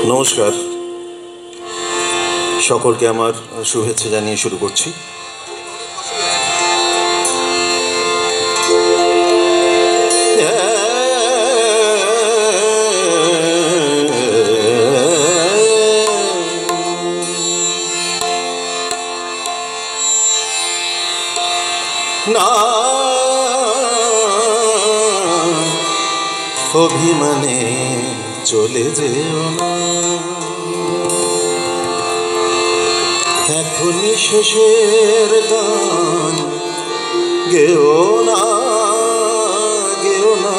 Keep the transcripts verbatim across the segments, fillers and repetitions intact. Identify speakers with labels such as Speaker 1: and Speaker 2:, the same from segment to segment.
Speaker 1: নমস্কার, সকলকে আমার শুভেচ্ছা জানিয়ে শুরু করছি। না অভিমানে চলে যেও না, এখনই শেষের গান গেও না, গেও না,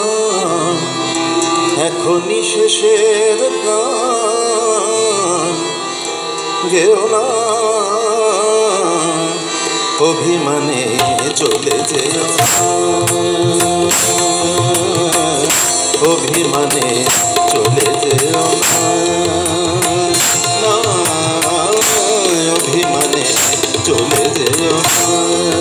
Speaker 1: এখনই শেষের গান গেও না, অভিমানে চলে যেও না, অভিমানে চলে যেও না, অভিমানে চলে যেও না,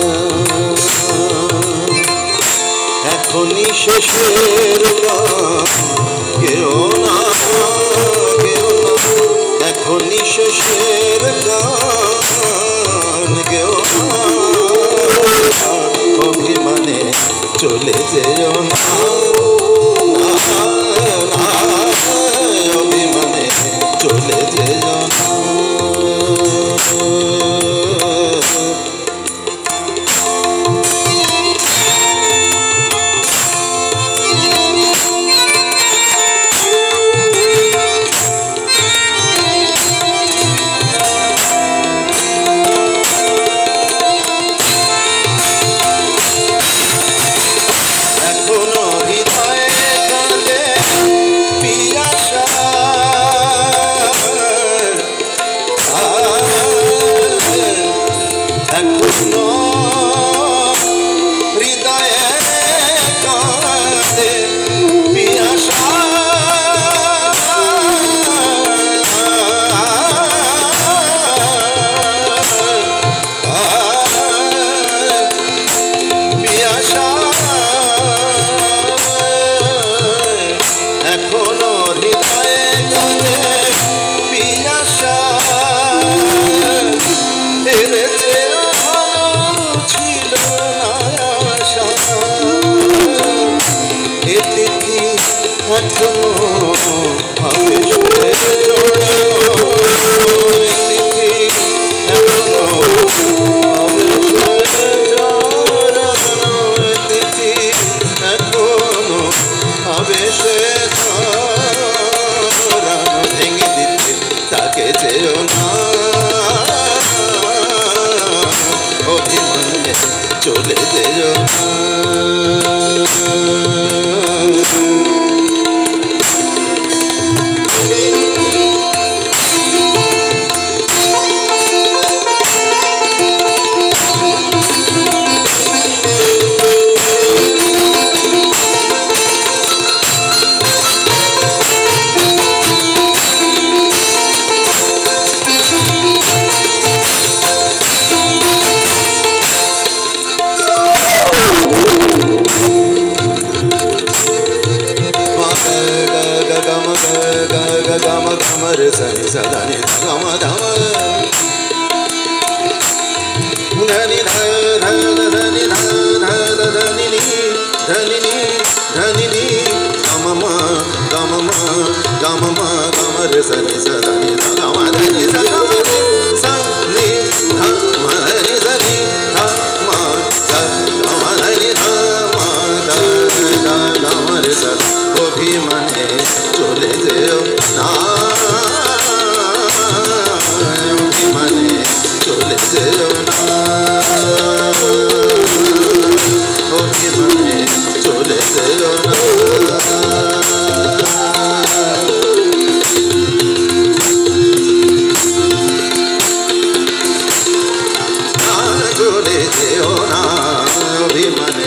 Speaker 1: এখনই শেষের গান গেও না, গেও না, এখনই শেষের গান গেও না, অভিমানে চলে যেও না, অভিমানে চলে যেও না। চলে যেও না, gama gama re sa ni sa da ni gama gama da ni da da da ni da da da da ni ni da ni ni da ni ni gama ma gama ma gama ma gama re sa ni sa da ni gama da ni sa gama sa ni ha ma ni sa ni ha ma sa gama da ni ha ma da da gama re sa অভিমানে চলে যেও না, অভিমানে চলে যেও না, অভিমানে চলে যেও না, চলে যেও না, অভিমানে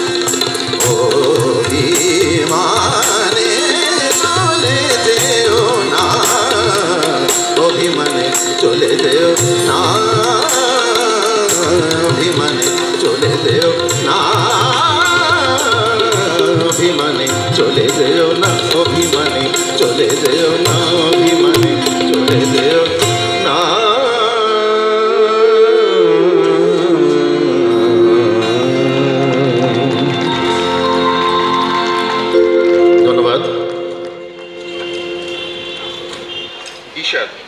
Speaker 1: অভিমানে চলে যেও না, অভিমানে চলে যেও না, অভিমানে চলে যেও না, অভিমানে চলে যেও না, অভিমানে চলে যেও না, অভিমানে দিও না। ধন্যবাদ। ঈশান।